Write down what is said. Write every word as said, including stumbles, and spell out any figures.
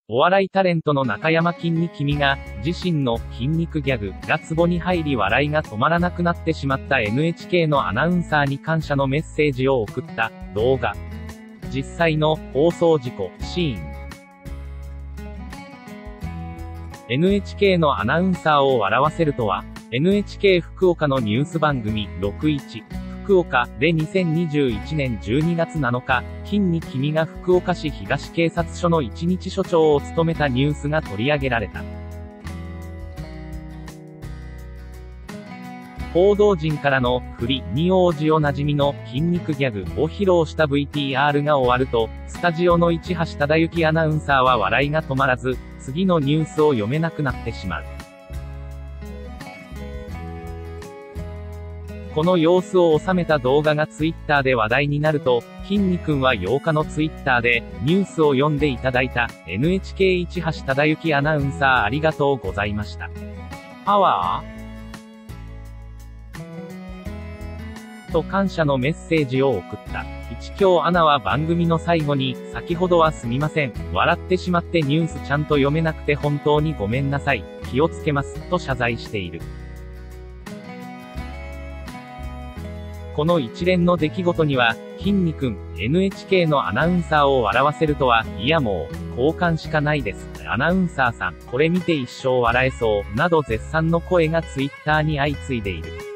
お笑いタレントの中山きんに君が、自身の筋肉ギャグがツボに入り笑いが止まらなくなってしまった エヌエイチケー のアナウンサーに感謝のメッセージを送った動画。実際の放送事故シーン。エヌエイチケー のアナウンサーを笑わせるとは、エヌエイチケー 福岡のニュース番組ろくいち。福岡でにせんにじゅういちねんじゅうにがつなのか、きんに君が福岡市東警察署の一日署長を務めたニュースが取り上げられた。報道陣からの振りに応じおなじみの筋肉ギャグを披露した ブイティーアール が終わると、スタジオの市橋忠之アナウンサーは笑いが止まらず、次のニュースを読めなくなってしまう。この様子を収めた動画がツイッターで話題になると、きんに君はようかのツイッターで、ニュースを読んでいただいた、エヌエイチケー 市橋忠之アナウンサーありがとうございました。パワーと感謝のメッセージを送った。一京アナは番組の最後に、先ほどはすみません。笑ってしまってニュースちゃんと読めなくて本当にごめんなさい。気をつけます。と謝罪している。この一連の出来事には、きんに君、エヌエイチケー のアナウンサーを笑わせるとは、いやもう、好感しかないです。アナウンサーさん、これ見て一生笑えそう、など絶賛の声がツイッターに相次いでいる。